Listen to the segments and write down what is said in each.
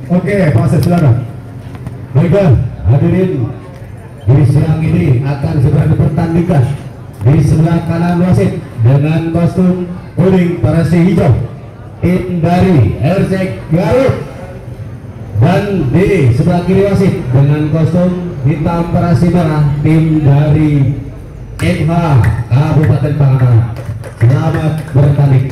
Oke, proses silakan. Baiklah, hadirin, di siang ini akan segera dipertandingkan di sebelah kanan wasit dengan kostum kuning parasi hijau tim dari RC Garut, dan di sebelah kiri wasit dengan kostum hitam parasi merah tim dari MH Kabupaten Pangandaran. Selamat bertanding.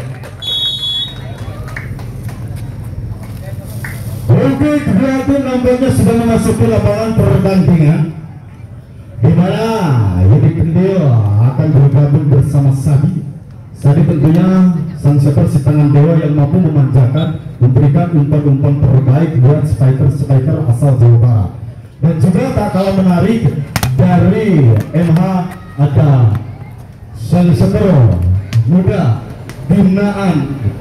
Oke, kedua tim nampaknya sudah memasuki lapangan pertandingan, di mana Yudi Kendil akan bergabung bersama Sadi. Sadi tentunya sang shooter si tangan dewa yang mampu memanjakan, memberikan umpan-umpan terbaik buat striker asal Jawa Barat. Dan juga tak kalah menarik dari MH ada sang shooter muda binaan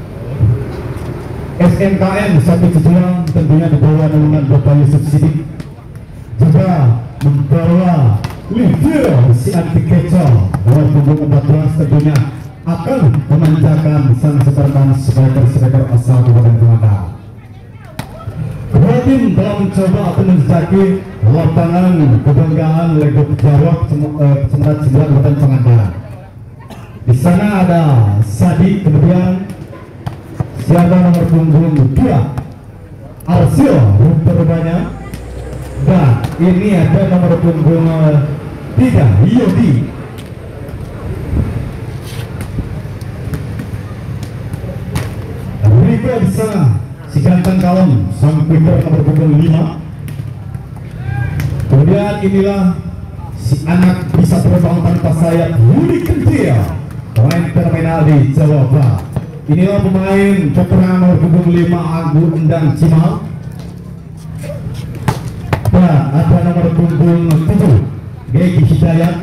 SMKN 171, tentunya di bawah naungan Bapak Yusuf Sidik, juga membawa leader si anti kecoh bawah punggung 14, tentunya akan memanjakan sang superman striker asal Kabupaten Pangandaran. Kedua tim telah mencoba atau menjajaki lapangan kebanggaan Legok Jawa Kecamatan Cibinong Kabupaten Pangandaran. Di sana ada Sadi, kemudian siapa nomor punggung 2 Arsil rupanya, dan ini ada nomor punggung 3 Yodi. Berikut di sana si ganteng kalem sang quicker nomor punggung 5. Kemudian inilah si anak bisa terbang tanpa sayap Yudi Kendil, pemain terminal di Jawa Barat. Inilah pemain veteran nomor punggung 5 Anggur Endang Cimal, dan ada nomor punggung 7 Geki Hidayat.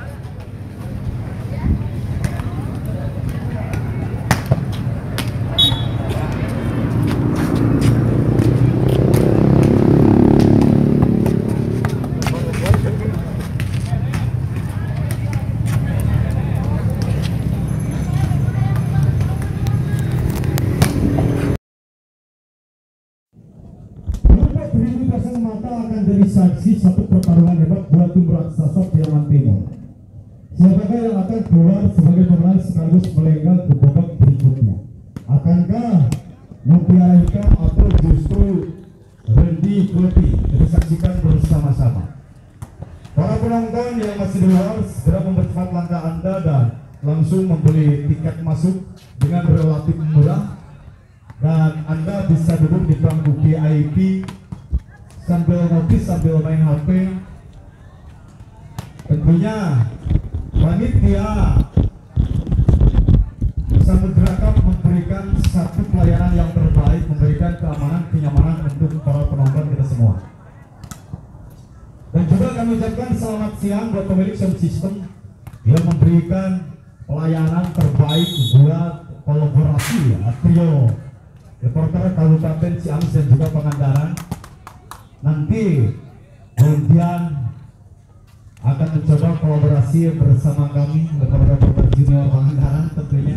Mata akan jadi saksi satu pertarungan hebat buat tim raksasa Priangan Timur. Siapakah yang akan keluar sebagai pemenang sekaligus melenggang ke babak berikutnya? Akankah Mutiara Hitam atau justru Randy Kleti? Kita saksikan bersama-sama. Para penonton yang masih di luar, segera mempercepat langkah Anda dan langsung membeli tiket masuk dengan relatif murah, dan Anda bisa duduk di bangku VIP sambil ngopi, sambil main HP. Tentunya panitia Samudra Cup memberikan satu pelayanan yang terbaik, memberikan keamanan, kenyamanan untuk para penonton kita semua. Dan juga kami ucapkan selamat siang buat pemilik sound system yang memberikan pelayanan terbaik buat kolaborasi trio reporter Kabupaten Ciamis dan juga Pangandaran. Nanti kemudian akan mencoba kolaborasi bersama kami reporter junior Pangandaran tentunya.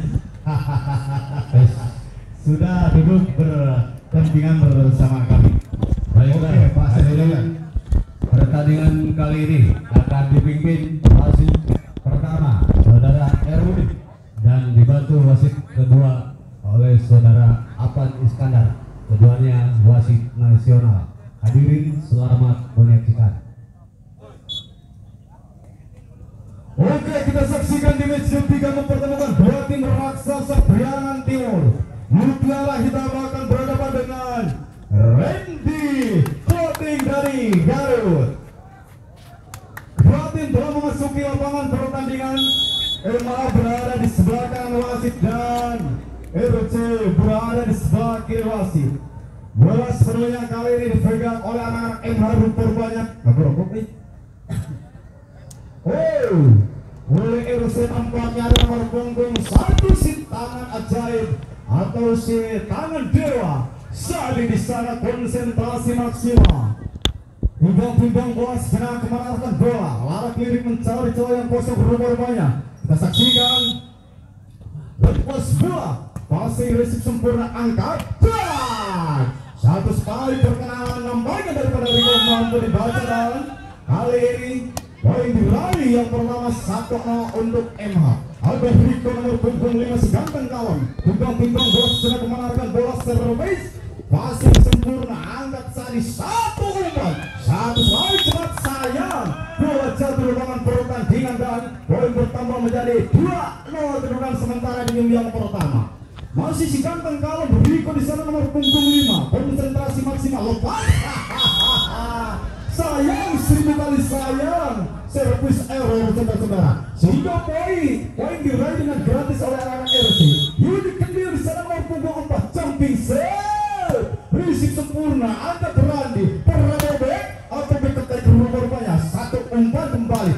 Sudah duduk bertandingan bersama kami. Baiklah, hadirin, pertandingan kali ini akan dipimpin wasit pertama saudara Erwin dan dibantu wasit kedua oleh saudara Apan Iskandar. Keduanya wasit nasional. Hadirin, selamat menyaksikan. Oke, kita saksikan di match ketiga mempertemukan dua tim raksasa Priangan Timur. Mutiara Hitam akan berhadapan dengan Randy Kleti dari Garut. Dua tim telah memasuki lapangan pertandingan. MA berada di sebelah kanan wasit dan RC berada di sebelah kiri wasit. Bola sepenuhnya kali ini dipegang oleh anak-anak MH rupanya. Oleh RC nampaknya ada nomor punggung 1 si tangan ajaib atau si tangan dewa. Sadi di sana konsentrasi maksimal. Timbang-timbang bola segera kemarahkan bola. Larak lirik mencari celah yang kosong rupanya. Kita saksikan lepas bola, passing resip sempurna, angkat dan satu separuh sekali perkenalan nampaknya daripada Rico mampu dibaca dan kali ini poin diraih yang pertama 1-0 untuk MH. Albert Rico nomor punggung 5 seganteng kawan. Punggung bola sudah memenangkan bola service. Passing sempurna, angkat Sari satu umpan, satu sekali cepat sayang. Bola jatuh lapangan pertandingan dan poin bertambah menjadi 2-0 kedudukan sementara di game yang pertama. Masih si ganteng kawan Rico di sana nomor punggung 5, konsentrasi maksimal lepas. Sayang, 1000 kali sayang. Servis error saudara-saudara. Sehingga poin diraih dengan gratis oleh anak-anak RC. Yudi Kendir di sana nomor punggung 4, jumping set. Risik sempurna, angkat Randi, perabek atau beketek rupanya. Satu umpan kembali.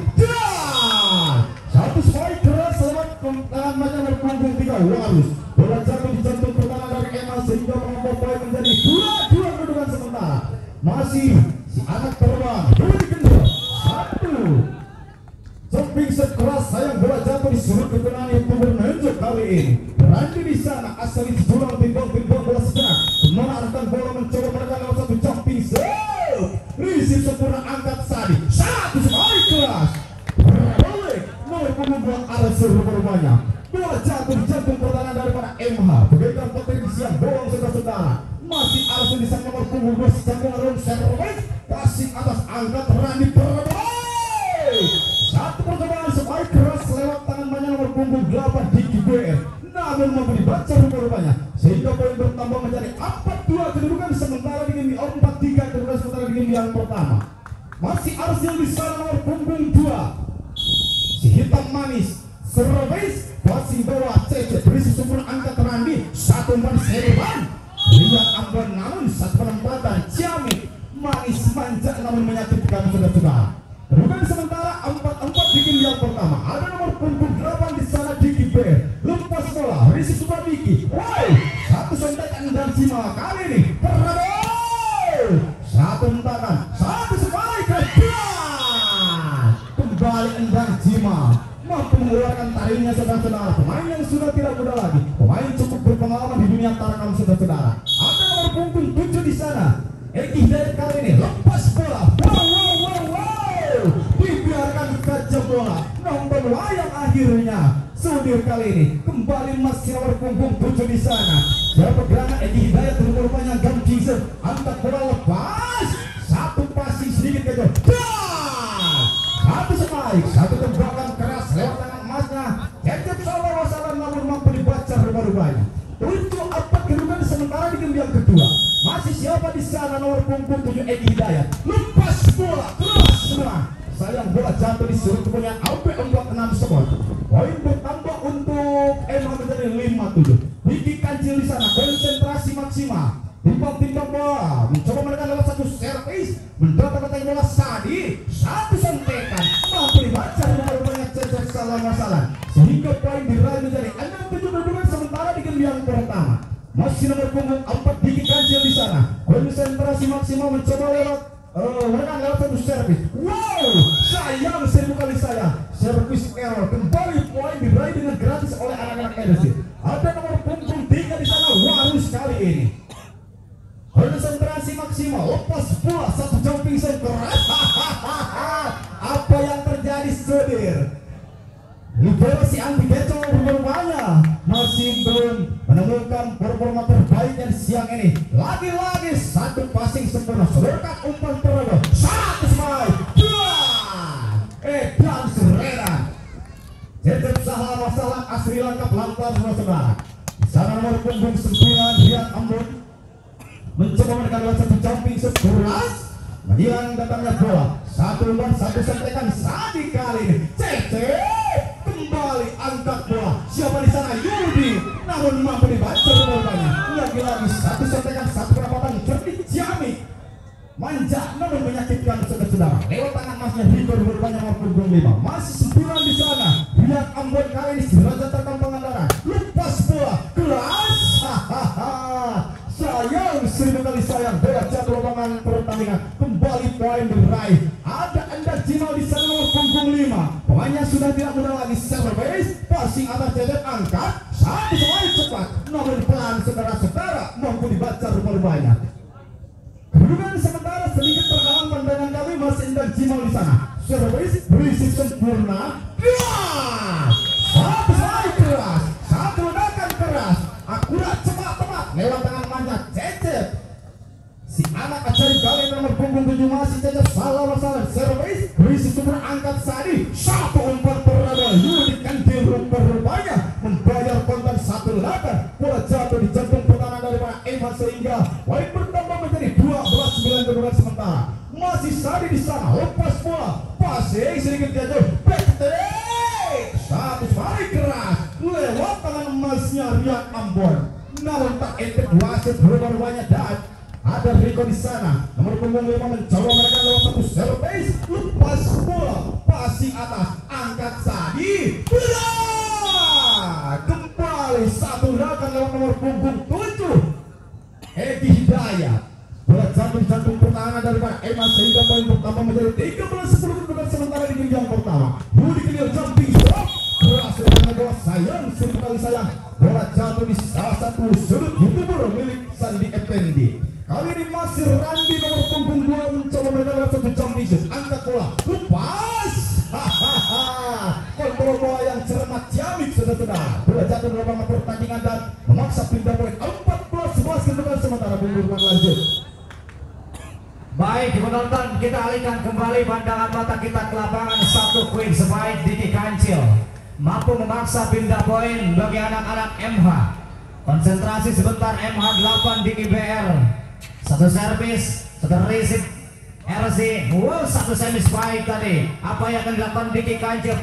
Satu spike keras lewat tangan macam nomor punggung 3 Warus. Bola jatuh di jantung pertahanan dari Emma sehingga mengompor poin menjadi 2-2 kedudukan sementara. Masih si anak terbang Yudi Kendir. Satu jumping set keras sayang bola jatuh di sudut ketenangan yang menunjuk kali ini. Randi di sana asal di jurang timbang bola sejenak. Menarikkan bola mencoba menekan lewat satu jumping set. Risip sempurna angkat Sadi. Satu sekali keras. Balik nomor punggung 2 Arasur rupanya. Bola jatuh di jantung pertahanan daripada MH. Bagaikan potensi yang bolong saudara-saudara. Masih Arasur di sana nomor punggung 2 jantung round service. Kasih atas angkat Randi berbalik. Satu percobaan spike keras lewat tangan banyak nomor punggung 8 Diki BR. Namun mampu dibaca rupanya sehingga poin bertambah menjadi 4-2 kedudukan sementara di game 4-3 kedudukan sementara di game yang pertama. Masih Arsil di sana nomor punggung 2 si hitam manis service passing bawah cecet berisi sempurna angkat Randi. Satu umpan serban lihat Ambon namun satu penempatan Ciamik manis manja namun menyakitkan saudara-saudara. Kedudukan sementara 4-4 di game yang pertama. Ada nomor punggung 8 di sana Diki Bear. Lepas bola, Risi Super Diki. Wow, satu sentekan dan Cima kali ini terabel. Satu hentakan, satu sekali kejuan. Kembali Endang Cima mampu mengeluarkan taringnya saudara-saudara. Pemain yang sudah tidak muda lagi, pemain cukup berpengalaman di dunia tarakam saudara-saudara. Ada nomor punggung 7 di sana. Eki Hidayat kali ini lepas bola. Wow. Dibiarkan saja bola. Nomor wayang akhirnya. Sudir kali ini kembali masih nomor punggung 7 di sana. Siapa gerangan Eki Hidayat rupanya ganti set. Angkat bola lepas. Satu passing sedikit kejauh. Satu spike, satu tembakan keras lewat tangan emasnya. Cecep salah namun mampu dibaca rupanya. Untuk apa kedudukan sementara di game yang kedua. Masih siapa di sana nomor punggung 7 Eki Hidayat. Lepas bola keras semua. Sayang bola jatuh di sudut punya Alpe 46 spot. Poin bertambah untuk Emma menjadi 5-7. Diki Kancil di sana konsentrasi maksimal. Timbang bola mencoba menekan lewat satu servis. Mendapat bola Sadi. Satu sentekan mampu dibaca rupanya cecek salah masalah. Sehingga poin diraih menjadi 6-7 kedudukan sementara di game yang pertama. Masih nomor punggung 4 Diki Kancil di sana. Konsentrasi maksimal mencoba menekan lewat satu servis. Wow, sayang 1000 kali sayang. Servis error kembali poin diraih dengan gratis oleh anak-anak RC. Ada nomor punggung 3 di sana Warus kali ini. Konsentrasi maksimal lepas bola satu jumping set keras. Apa yang terjadi Sudir? Libero si Andi Keco rupanya masih belum menemukan performa terbaiknya di siang ini. Lagi-lagi satu passing sempurna, sodorkan umpan terlalu. Satu spike, dan Serena. Cecep salah masalah Asri Langkap lantas saudara. Di sana nomor punggung 9 Rian Ambon mencoba menekan lewat satu jumping set keras. Menhilang datangnya bola. Satu umpan, satu sentekan Sadi kali ini. Cecep kembali angkat bola. Siapa di sana? Yudi. Namun mampu dibaca rupanya. Lagi-lagi satu sentekan, satu perapatan cerdik Ciamik. Manja namun menyakitkan saudara-saudara. Lewat tangan masnya Rico rupanya nomor punggung 5. Masih 9 di sana. Lihat Ambon kali ini derajat terkam pengandaran. Lepas bola keras. Sayang 1000 kali sayang. Bola jatuh lapangan pertandingan. Kembali poin diraih. Ada Enda Jimal di sana nomor punggung 5. Pemainnya sudah tidak muda lagi. Service passing atas Cecep angkat. Satu sekali cepat namun pelan saudara-saudara mampu dibaca rupanya. Kedudukan sementara sedikit terhalang pandangan kami, Mas Indah Jimal di sana. Service berisik sempurna. Satu serangan keras, satu ledakan keras, akurat cepat lewat tangan manja Cecep. Si anak acari kali nomor punggung 7 masih Cecep salah masalah. Service berisik sempurna angkat sadi. Satu umpan berada Yudi Kantil rupanya membayar kontan satu ledakan. Bola jatuh di jantung pertahanan daripada Emma sehingga poin bertambah menjadi 12-9 kedudukan sementara. Masih Sadi di sana, lepas bola, passing sedikit jatuh, satu sekali keras lewat tangan emasnya Rian Ambon. Namun tak ente wasit berubah-ubahnya dan ada Rico di sana. Nomor punggung 5 mencoba mereka lewat satu service, lepas bola, passing atas, angkat Sadi, kembali satu ledakan lewat nomor punggung 7 Edi Hidayat. Bola jatuh di jantung pertahanan daripada Emma sehingga poin pertama menjadi 13-10 kedudukan sementara di jenjang pertama. Budi Kelil jumping shot keras dengan bola sayang sekali sayang. Bola jatuh di salah satu sudut YouTuber milik Sandi Effendi. Kali ini masih Randi nomor punggung 2 mencoba mereka lewat satu jumping shot, angkat bola, lepas. Kontrol bola yang cermat ciamik saudara-saudara. Bola jatuh dalam lapangan pertandingan dan memaksa pindah poin 14-11 kedudukan sementara. Bungkur lanjut. Baik penonton, kita alihkan kembali pandangan mata kita ke lapangan. Satu Queen Spike Diki Kancil mampu memaksa pindah poin bagi anak-anak MH. Konsentrasi sebentar MH 8 Diki BR. Satu servis, satu receive RC. Satu semi spike tadi. Apa yang akan dilakukan Diki Kancil?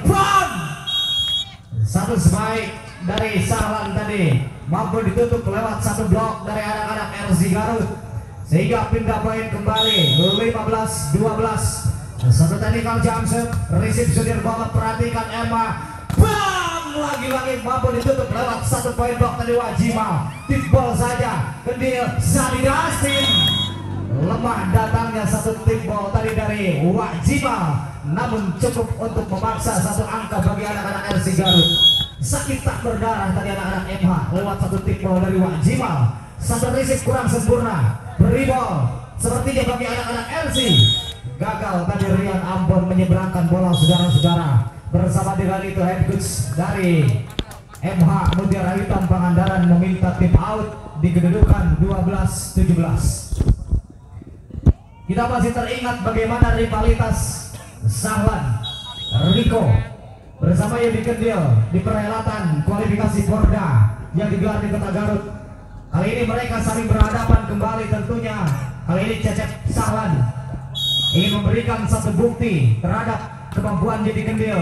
Satu spike dari Sahlan tadi mampu ditutup lewat satu blok dari anak-anak RC Garut sehingga pindah poin kembali 15-12. Satu technical jump shot, receive sudir banget, perhatikan Emma, lagi-lagi mampu ditutup lewat satu poin blok tadi Wajima. Tip ball saja Kendil Sadi Dastin. Lemah datangnya satu tip ball tadi dari Wajima, namun cukup untuk memaksa satu angka bagi anak-anak RC Garut. Sakit tak berdarah tadi anak-anak MH lewat satu tip ball dari Wajima. Satu receive kurang sempurna, beri ball sepertinya bagi anak-anak RC. Gagal tadi Rian Ambon menyeberangkan bola saudara-saudara. Bersama dengan itu head coach dari MH Mutiara Hitam Pangandaran meminta tim out di kedudukan 12-17. Kita masih teringat bagaimana rivalitas Sahlan Riko bersama Yudi Kendil di perhelatan kualifikasi Porda yang digelar di Kota Garut. Kali ini mereka saling berhadapan kembali tentunya. Kali ini Cecep Sahlan ingin memberikan satu bukti terhadap kemampuan Yudi Kendil.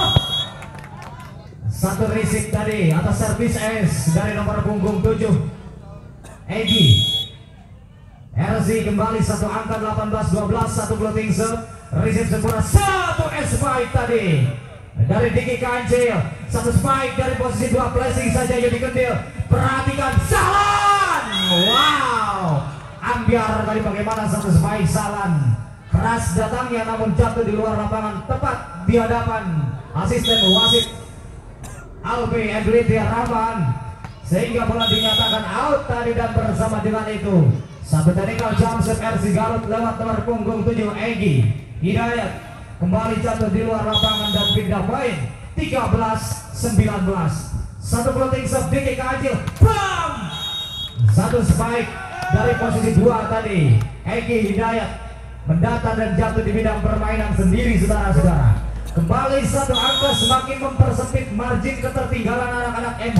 Satu receive tadi atas servis S dari nomor punggung 7 Egi. RC kembali satu angka 18-12, satu floating shot, receive sempurna, satu S-spike tadi dari Diki Kancil, satu spike dari posisi 2 flashing saja Yudi Kendil. Perhatikan Sahlan, wow, ambiar tadi bagaimana satu spike Sahlan, keras datangnya namun jatuh di luar lapangan tepat di hadapan asisten wasit Albi Edwidya Rahman sehingga bola dinyatakan out tadi. Dan bersama dengan itu satu technical jump shot RC Garut lewat nomor punggung 7 Egi Hidayat kembali jatuh di luar lapangan dan pindah poin 13-19. Satu floating shot Diki Kancil, satu spike dari posisi 2 tadi Egi Hidayat mendata dan jatuh di bidang permainan sendiri saudara-saudara. Kembali satu angka semakin mempersempit margin ketertinggalan anak-anak MH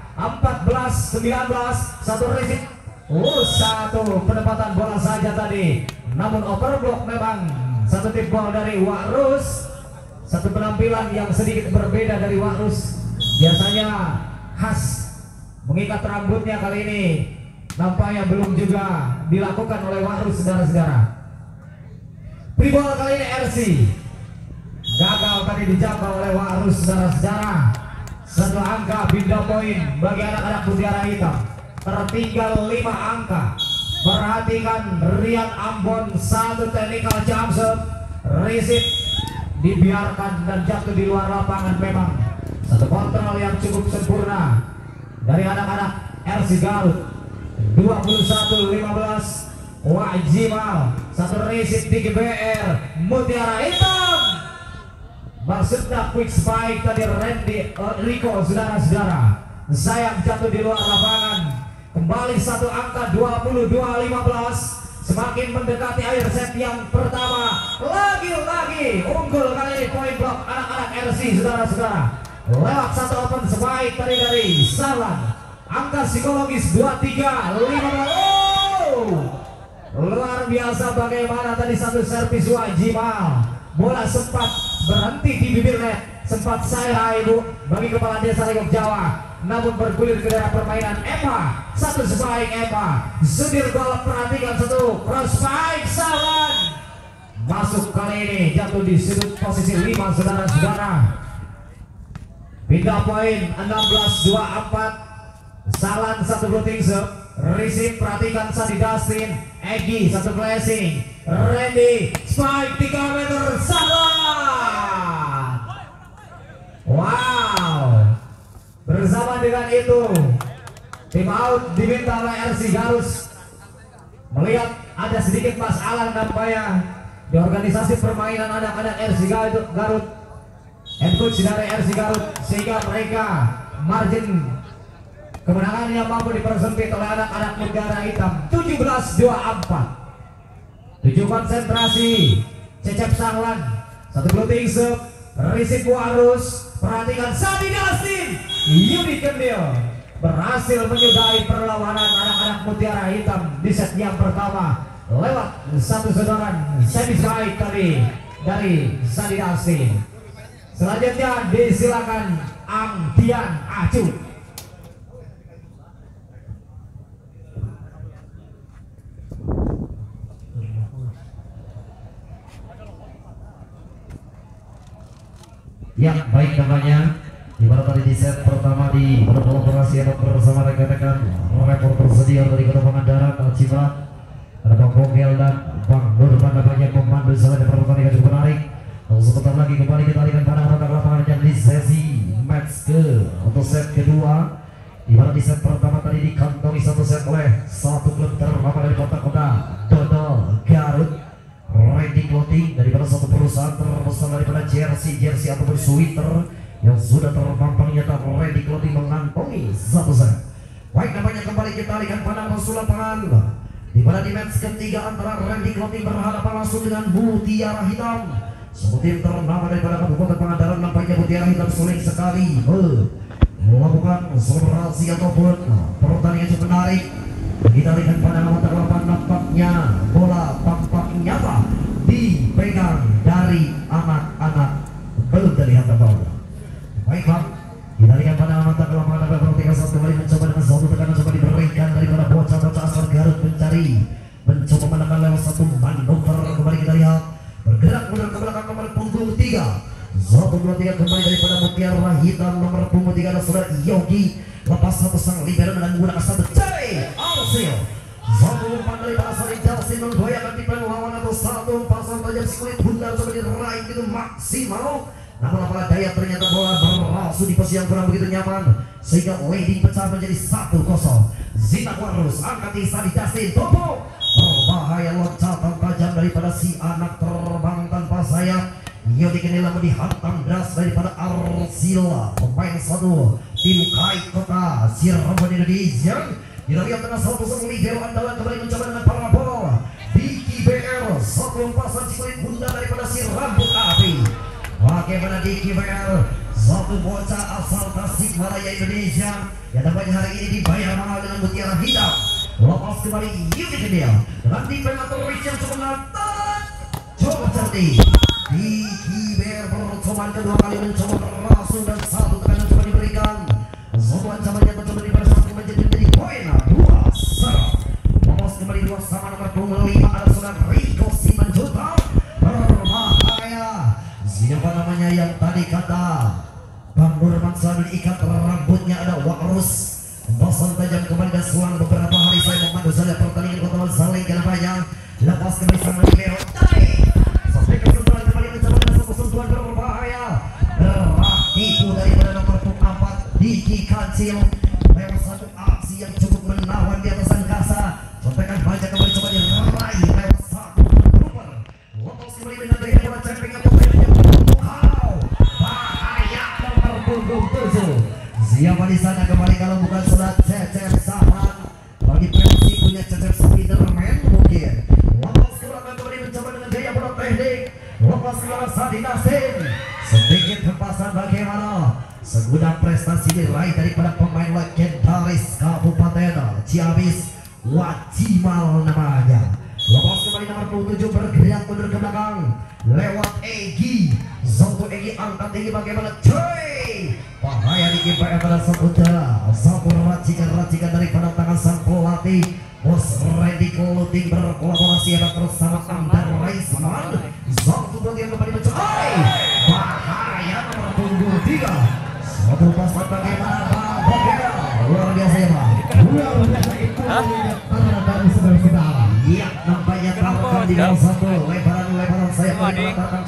14-19. Satu receive, satu penempatan bola saja tadi namun overblock memang. Satu tip ball dari Wakrus. Satu penampilan yang sedikit berbeda dari Wakrus, biasanya khas mengikat rambutnya, kali ini nampaknya belum juga dilakukan oleh Wakrus saudara-saudara. Free ball kali ini RC gagal tadi dijangkau oleh Wakrus saudara-saudara. Satu angka pindah poin bagi anak-anak Mutiara Hitam, tertinggal 5 angka. Perhatikan Rian Ambon, satu technical jump shot, receive dibiarkan dan jatuh di luar lapangan. Memang satu kontrol yang cukup sempurna dari anak-anak RC Garut. 21-15, Wajimal, satu resip di GBR Mutiara Hitam. Maksudnya quick spike tadi Randy Rico, saudara-saudara. Sayang jatuh di luar lapangan. Kembali satu angka 22-15. Semakin mendekati akhir set yang pertama. Lagi-lagi unggul kali ini poin blok anak-anak RC, saudara-saudara. Lewat satu open spike tadi dari Salan. Angka psikologis 23-15. Luar biasa bagaimana tadi satu servis Wajimal. Bola sempat berhenti di bibir net, sempat saya ibu bagi kepala desa Legok Jawa, namun bergulir ke daerah permainan Eva. Satu spike Eva, Sudir Golf perhatikan satu cross spike Salan. Masuk kali ini jatuh di sudut posisi 5, saudara-saudara. Pindah poin 16-24. Salan satu blocking serve. Receive perhatikan Sandi Dustin, Egi satu blessing, Randy spike 3 meter Salan. Wow. Bersama dengan itu tim out diminta oleh RC Garus. Melihat ada sedikit masalah nampaknya di organisasi permainan anak-anak RC Garut, head coach dari RC Garut, sehingga mereka margin kemenangan yang mampu dipersempit oleh anak-anak Mutiara Hitam 17-24. 7 konsentrasi Cecep Sanglan, satu blocking serve, receive Warus, perhatikan Sandi Dustin, Yudi Kendil berhasil menyudahi perlawanan anak-anak Mutiara Hitam di set yang pertama lewat satu sentuhan semi baik tadi dari Sandi Dustin. Selanjutnya disilakan Angdian Acu. Ya, baik namanya di mana tadi di set pertama di kolaborasi bersama rekan-rekan reporter senior dari Kota Pangandaran, Cimat, ada Bang Bongel dan Bang Nurman namanya pemandu selama pertandingan cukup menarik. Sebentar lagi kembali kita alihkan pandangan pada lapangan yang di sesi match untuk set kedua, di mana di set pertama tadi dikantongi satu set oleh satu klub ternama dari kota-kota Dodol Garut, Randy Clothing daripada satu perusahaan terbesar daripada jersey ataupun sweater yang sudah terpampang nyata. Randy Clothing mengantongi satu set. Baik, namanya kembali kita alihkan pandangan masuk lapangan, di mana di match ketiga antara Randy Clothing berhadapan langsung dengan Mutiara Hitam, sebuah tim ternama daripada Kabupaten Pangandaran. Nampaknya Mutiara Hitam sulit sekali melakukan selebrasi ataupun pertandingan cukup menarik. Kita lihat pandangan mata lapangan, nampaknya bola tampak nyata dipegang dari anak-anak, belum terlihat bola. Baiklah, kita lihat pandangan mata lapangan, ada perhatikan saat kembali mencoba dengan satu tekanan coba diberikan daripada bocah-bocah asal Garut mencoba menekan lewat satu manuver. Kembali kita lihat bergerak mundur ke belakang nomor punggung 3, 1-2-3 kembali daripada Mutiara Hitam. Nomor punggung 3 adalah saudara Yogi, lepas satu sang libero dengan menggunakan satu cari Alsil. Satu umpan dari Pasar Jalsin menggoyahkan di lawan atau satu umpasan tajam sekulit bundar coba diraih itu maksimal. Namun apakah daya ternyata bola berlangsung di posisi yang kurang begitu nyaman sehingga leading pecah menjadi 1-0. Zina Warus angkat di Sandi Dustin, Topo berbahaya, loncatan tajam daripada si anak terbang tanpa sayap. Yodi Kendil namun dihantam deras daripada Arsila, pemain satu tim Kait Kota Cirebon Indonesia. Kita lihat tengah satu libero andalan kembali mencoba dengan parabol Diki BR, satu umpasan sikulit bunda daripada si rambut api. Bagaimana Diki BR, satu bocah asal Tasikmalaya Indonesia yang dapat hari ini dibayar mahal dengan Mutiara Hitam. Lepas kembali Yudi Kendil dengan defense atau reach yang cukup natan, coba cerdik Diki BR percobaan kedua kali mencoba berlangsung dan satu tekanan coba diberikan. Satu ancamannya mencoba diberi satu menjadi poin 2-1. Lolos kembali 2 sama nomor punggung 5 ada saudara Rico Simanjuta. Berbahaya. Siapa namanya yang tadi kata Bang Nurman selalu diikat rambutnya ada Warus. Embasan tajam kembali dan selang beberapa hari saya memandu saja pertandingan Kota saling kena banyak. Lepas kembali sang libero sampai kesentuhan kembali mencoba dengan satu sentuhan berbahaya. Tipu daripada nomor 4 Diki Kancil lewat satu aksi yang cukup menawan di atas angkasa. Contekan banyak kembali coba Sadi Nasin. Sedikit hempasan bagaimana segudang prestasi diraih daripada pemain legendaris Kabupaten Ciamis, Wajimal namanya. Lepas kembali nomor 27 bergerak mundur ke belakang lewat Egi. Zonto Egi angkat tinggi bagaimana cuy. Bahaya di kiper pada Saputra. Satu racikan daripada tangan sang pelatih Bos Randy Clothing berkolaborasi ada bersama Amdan Raisman. Zonto yang kembali mencoba. Bahaya nomor punggung 3. Satu pasan bagaimana Bang Bogel. Luar biasa ya Bang. Luar biasa itu dari sebelah kita. Iya, nampaknya taruhan di bawah satu. Lebaran saya mengatakan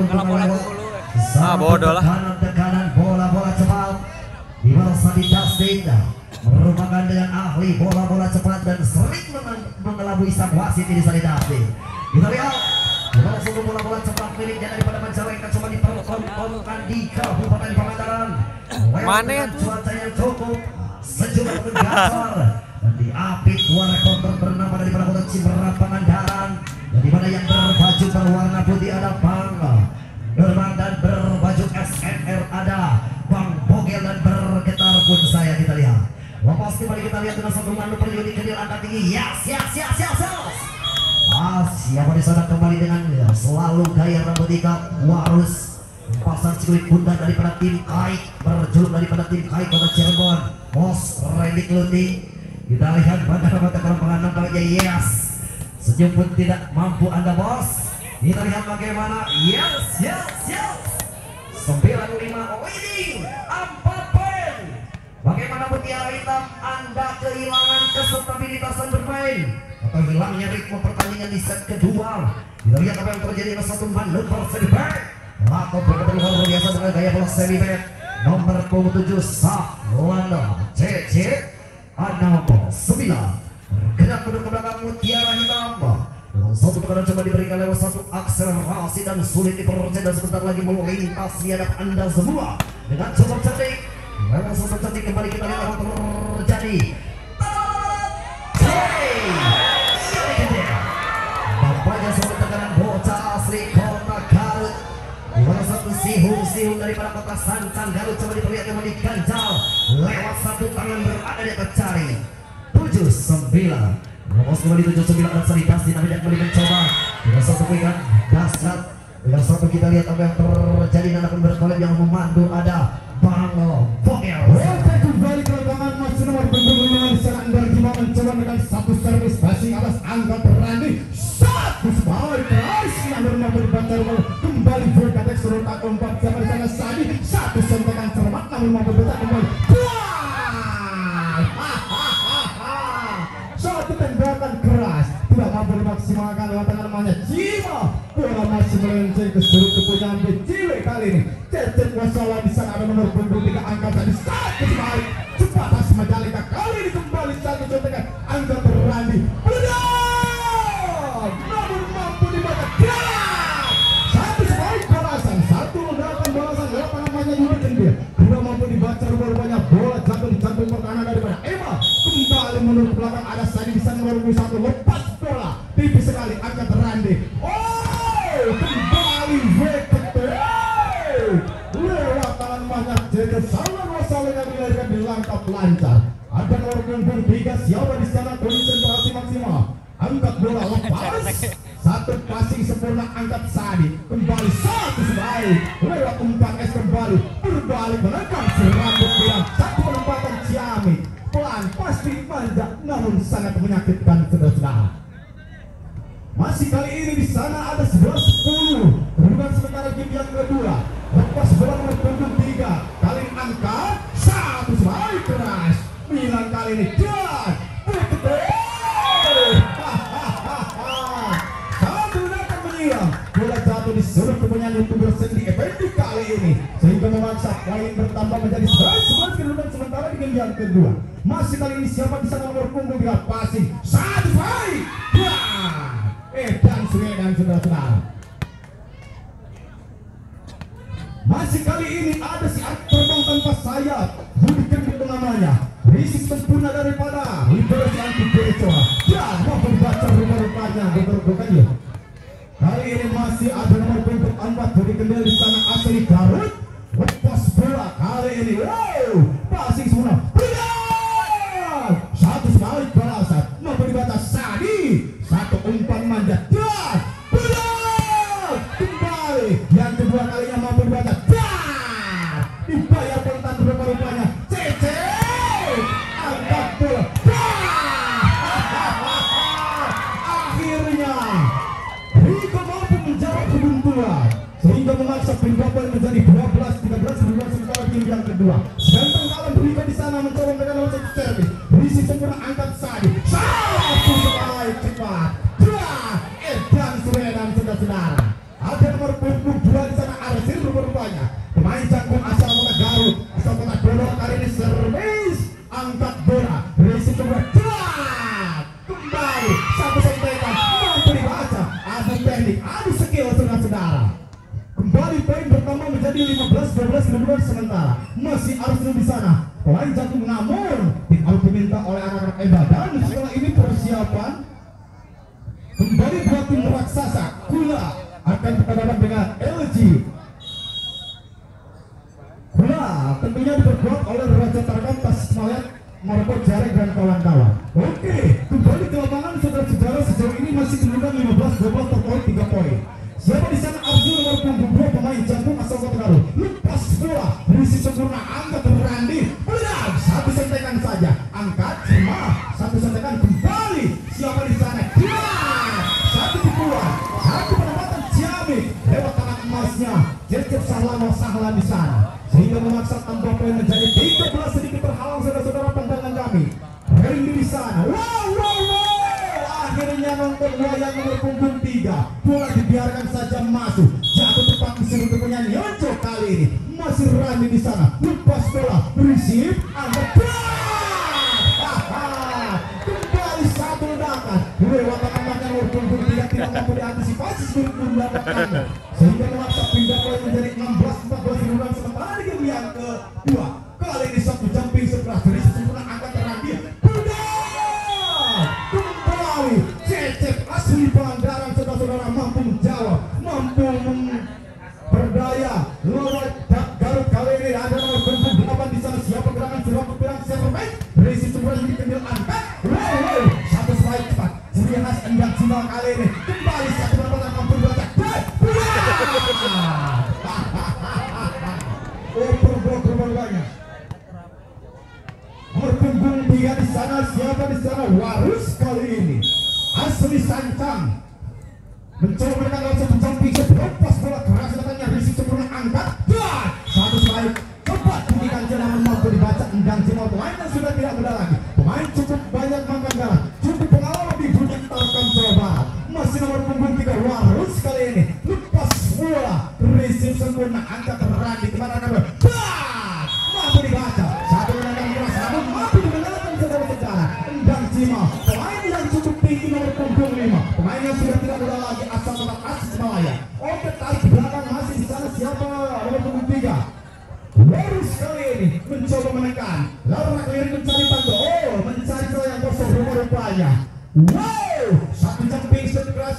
bodoh lah. Tekanan bola cepat di bawah Sadi Dustin merupakan dengan ahli bola cepat dan sering mengelabui sang wasit di Sadi Dustin. Kita lihat di bawah satu bola cepat miliknya daripada Majalengka coba dipertontonkan di Kabupaten Pangandaran. Mana cuaca yang cukup sejuk dan gasar dan diapit dua reporter bernama daripada Kota Ciberang Pangandaran, yang dimana yang berbaju berwarna putih ada Bang Gerbang dan berbaju SNR ada Bang Bogel dan bergetar pun saya kita lihat. Lepas kembali kita lihat dengan satu mandu periode kedil angka tinggi. Siapa di sana kembali dengan selalu gaya rambut ikat warus pasang kulit bunda daripada tim Kaik, berjuluk daripada tim Kaik Kota Cirebon, Bos Randy Clothing. Kita lihat mata kerampangan nampaknya yes. Senyum pun tidak mampu Anda bos. Kita lihat bagaimana yes. 95 leading 4 poin. Bagaimana Mutiara Hitam Anda kehilangan kestabilitasan bermain atau hilangnya ritme pertandingan di set kedua. Kita lihat apa yang terjadi dengan satu manuver setback atau berkebun luar biasa dengan gaya bola semi back nomor 27 Sahlanda CC 69 gerak mundur ke belakang Mutiara Hitam. Dengan satu tekanan coba diberikan lewat satu akselerasi dan sulit dipercaya dan sebentar lagi melintas di hadapan Anda semua dengan coba cantik. Lewat satu cantik kembali kita lihat apa terjadi. Nampaknya satu tekanan bocah asli Kota Garut. Di mana satu sihung daripada Kota Sancang Garut coba diperlihatkan kembali ganjal lewat satu tangan berada di atas cari 7-9. Lepas kembali 7-9 dan Sadi Dustin namanya kembali mencoba dengan satu kuikan dasar. Dengan satu kita lihat apa yang terjadi dan akan berkolab yang memandu ada Bang Bogel. Oke, kembali ke lapangan masih nomor punggung 5 di sana Anda Gima mencoba dengan satu servis passing atas angka berani. Satu sebagai keras yang mampu dibaca kembali berkata serutak keempat siapa di sana Sadi. Satu sentuhan cermat namun mampu berkata kembali. Satu tembakan keras tidak mampu dimaksimalkan lewat tangan namanya Jima. Bola masih melenceng ke sudut kepunyaan BCW kali ini. Cecep Wasala di sana ada nomor punggung 3 angka tadi satu sebalik cepat as Majalengka kali ini kembali satu contekan angka berani belum namun mampu dibaca gerak satu sebalik balasan satu ledakan balasan lewat namanya Yuriken dia tidak mampu dibaca rupanya bola jatuh di jantung pertahanan daripada Ema. Kembali menurut belakang ada Sadi di sana nomor 1 lepas bola tipis sekali angka terandi. Kembali WKT lewat tangan banyak jadi sangat masalah yang dilahirkan di langkah lancar. Ada nomor punggung 3 siapa di sana konsentrasi maksimal angkat bola lepas satu passing sempurna angkat Sadi kembali satu sebaik lewat 4S kembali berbalik menekan serambut bilang satu penempatan Ciami pelan pasti manja namun sangat menyakitkan saudara-saudara. Masih kali ini di sana ada 11-10 kedudukan sementara game yang kedua. Lepas bola nomor punggung 3 kali ini angkat satu sebaik keras 9 kali ini dan satu ledakan menyiram bola jatuh di sudut kepunyaan YouTuber Sendi Effendi kali ini sehingga memaksa poin bertambah menjadi 11 kedudukan sementara di game yang kedua. Masih kali ini siapa di sana nomor punggung 3 passing satu baik dan saudara-saudara. Masih kali ini ada si terbang tanpa sayap Yuriken itu namanya risik sempurna daripada liberasi anti becoa dan mampu dibaca rupa-rupanya beberapa kali. Kali ini masih ada nomor punggung 4 sempat dikenal di sana asli Garut. Lepas bola kali ini, wow, passing semua. Satu sekali balasan, memberi batas Sadi. Satu umpan manjat dan kembali yang kedua kalinya mampu dibaca dan dibayar pentan rupa-rupanya Cece angkat bola akhirnya Riko mampu menjawab kebuntuan sehingga memaksa Pindopel menjadi 12-13 sementara tim yang kedua. Ganteng kawan Riko di sana mencoba dengan satu servis berisi sempurna angkat Sadi satu sekali cepat dan Suredan saudara-saudara. Ada nomor punggung 2 di sana Arsil rupa-rupanya pemain jangkung asal kota Garut, asal kota Dolor. Kali ini servis angkat bola berisi sempurna kembali satu sentekan mampu dibaca adu teknik adu skill saudara-saudara. Kembali poin bertambah menjadi 15-12 sementara masih Arsil di sana pemain jangkung, namun tim out diminta oleh anak-anak Enda dan setelah ini persiapan kembali buat tim raksasa Kula akan berhadapan dengan LG. Kula tentunya diperkuat oleh Raja Tarkam Tasmayan Marco Jarek dan kawan-kawan. Oke, kembali ke lapangan saudara-saudara, sejauh ini masih menunjukkan 15-12 terpoin 3 poin. Siapa di sana? Abdul nomor punggung 2 pemain jangkung asal kota Garut. Lepas bola berisi sempurna angkat Randi. Benar, satu sentekan saja angkat semua satu sentekan kembali. Siapa di sana? Satu dibuat, satu penempatan Ciamik lewat tangan emasnya Cecep Sahlan di sana sehingga memaksa tambah poin menjadi 13 sedikit terhalang saudara-saudara pandangan kami. Ring di sana, wow, akhirnya nonton wayang nomor punggung 3 bola dibiarkan saja masuk jatuh tepat di sudut punya Nyonco. Kali ini masih Rani di sana lepas bola receive angkat kembali satu ledakan lewat tangan nomor punggung 3 tidak mampu diantisipasi sebelum mendapatkannya sehingga memaksa pindah poin menjadi 16-14 sementara di game yang kedua. Kali ini satu jumping sebelah dari sempurna angkat Rani kembali Cecep asli Pangandaran saudara-saudara mampu menjawab, mampu berdaya lewat Garut. Kali ini ada nomor punggung 8 di sana siapa gerakan suatu pirang servis berisi sempurna yang dikenal angkat satu slide cepat ciri khas Endang Simal. Kali ini kembali satu penempatan mampu dibaca blok banyak. Nomor punggung 3 di sana siapa di sana? Warus kali ini asli Sancang mencoba menekan lawan satu jumping sebelum pas bola keras katanya risik sempurna angkat dan satu slide cepat bunyikan jenangan mampu dibaca Endang Simal. Pemain yang sudah tidak muda lagi, pemain cukup banyak makan garam, cukup pengalaman di dunia Tarkam Jawa Barat. Masih nomor punggung 3 Warus kali ini lepas bola risik sempurna angkat Randi kemana namanya mampu dibaca satu menangkan keras namun mampu dimenangkan saudara-saudara Endang Simal. Pemain yang cukup tinggi nomor punggung 5 pemain yang sudah tidak muda lagi asal kota Tasikmalaya. Oke, tarik belakang masih di sana siapa nomor punggung 3 Warus kali ini mencoba menekan lalu keliling mencari tangga mencari celah yang kosong rupa-rupanya. Wow, satu jumping keras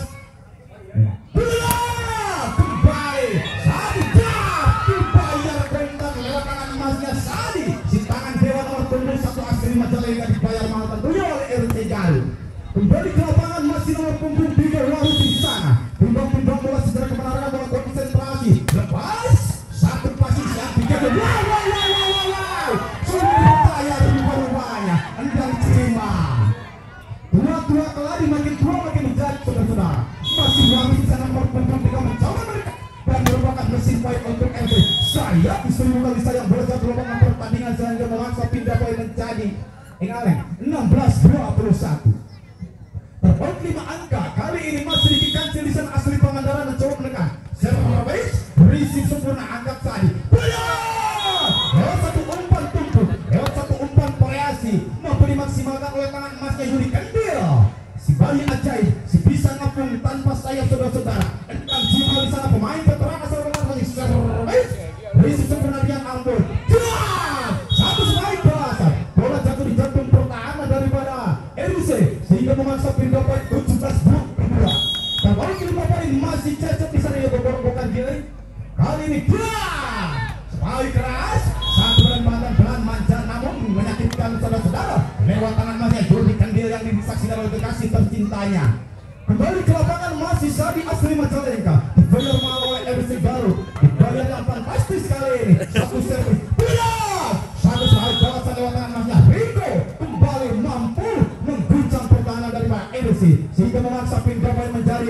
kembali Sadi dibayar bentang lewat tangan emasnya Sadi si tangan dewa nomor punggung 1 asli Majalengka dibayar mahal tentunya oleh RT Garut. Kembali ke lapangan masih nomor punggung 3 Warus di sana timbang-timbang bola segera kemenangan bola konsentrasi lepas satu passing yang dijaga sudah dibayar rupa-rupanya Endang Simal. Dua keladi makin tua makin menjadi saudara-saudara masih Warus di sana nomor punggung 3 mencoba mereka dan merupakan mesin poin untuk LG. Saya disuruh kali sayang bola jatuh lapangan pertandingan sehingga memaksa pindah poin menjadi 16-21 terpoin 5 angka. Kali ini masih dikikan Cilisan asli Pangandaran mencoba menekan servis risik sempurna angkat Sadi lewat satu umpan tumpuk lewat satu umpan variasi mampu dimaksimalkan oleh tangan emasnya Yuri Kendil si bayi ajaib si bisa ngapung tanpa sayap saudara-saudara. Endang Simal di sana pemain veteran asal Pangandaran servis risik sempurna Rian Ambon satu sekali balasan bola jatuh di jantung pertahanan daripada RUC sehingga memaksa pindah poin 17-2. Terbalik 5 poin masih Cecep di sana ya bukan Gileng. kali ini dia sekali keras satu penempatan pelan manja namun menyakitkan saudara-saudara lewat tangan masnya Jordi Kandil yang disaksikan oleh kekasih tercintanya. Kembali ke lapangan masih Sadi Asli Majalengka dibayar mahal oleh FC Garut, dibayar yang fantastis kali ini. Satu servis tidak, satu sekali balasan lewat tangan masnya Rico kembali mampu mengguncang pertahanan dari Pak FC sehingga memaksa pindah poin menjadi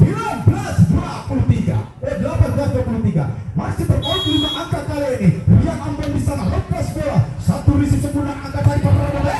18-23. Masih berpoin 5 angka kali ini. Rian Ambon di sana lepas bola, satu risih sempurna angkat dari Pak Prabowo.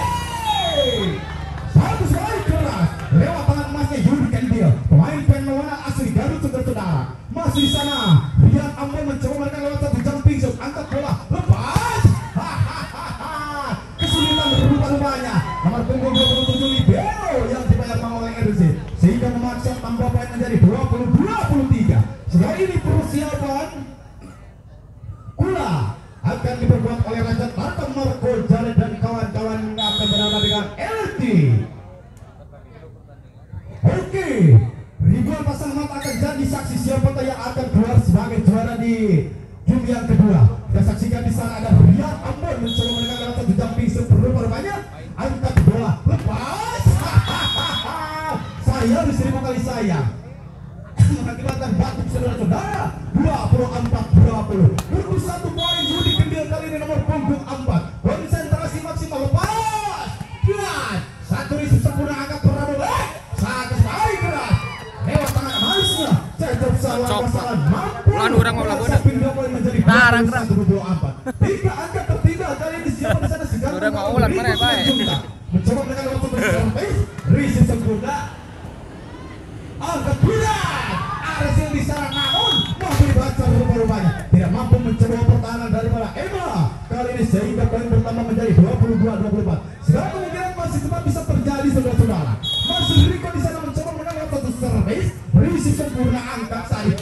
Satu sekali keras lewat tangan emasnya Yuri Kendil, pemain penawanan asli Garut saudara-saudara. Masih di sana Rian Ambon mencoba menekan lewat satu jumping shot, angkat bola lepas. Kesulitan berubah-ubahnya nomor punggung 27 libero yang dibayar oleh RC sehingga memaksa tambah poin menjadi 20-23. Setelah ini persiapan Kula akan diperbuat oleh Raja Tata Marco Jared dan kawan-kawan yang akan berada dengan LT. Oke, ribuan pasang mata akan jadi saksi siapa yang akan keluar sebagai juara di game yang kedua. Kita saksikan di sana ada Rian Ambon mencoba menekan lewat satu jumping serupa-rupanya, angkat bola lepas. Saya di 1000 kali sayang mengakibatkan batuk saudara-saudara. 24-20 berus satu poin Yudi Kendil kali ini nomor punggung 4. Konsentrasi maksimal lepas. Dan satu risih sempurna angkat Prabowo. Satu sekali keras lewat tangan manisnya Cecep Salah mampu pindah poin menjadi 21-24. Tiga angka tertinggal kali ini siapa di sana segala mencoba menekan lewat satu risih sempurna angkat bulan Arsil di sana namun mampu dibaca rupa-rupanya tidak mampu mencoba pertahanan daripada Emma kali ini sehingga poin pertama menjadi 22-24. Segala kemungkinan masih tetap bisa terjadi saudara-saudara. Masih Rico di sana mencoba menekan lewat satu servis berisi sempurna angkat Sadi.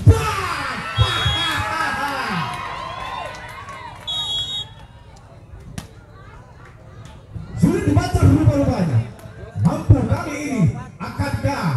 Sulit dibaca rupa-rupanya. Mampu kali ini akankah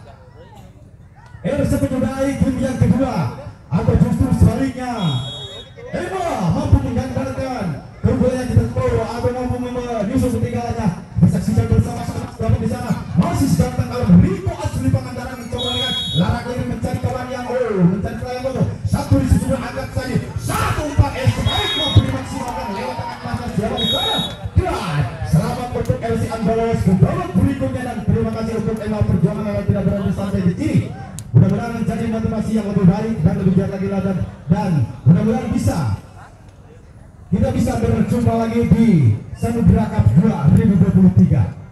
RC menyudahi game yang kedua atau justru sebaliknya Eva mampu menggandakan keunggulan yang ditempuh atau mampu menyusul ketinggalannya. Disaksikan bersama-sama di sana masih sedang kalau Rico Asli Pangandaran mencoba dengan larak ini mencari kawan yang mencari kawan yang satu di sisi angkat saja 1-4 baik mampu dimaksimalkan lewat tangan mata siapa di sana. Dan selamat untuk LC Andalos ke babak berikutnya dan terima kasih untuk Emma perjuangan yang tidak berhenti sampai di sini. Mudah-mudahan menjadi motivasi yang lebih baik dan lebih giat lagi dan mudah-mudahan kita bisa berjumpa lagi di Samudra Cup 2023.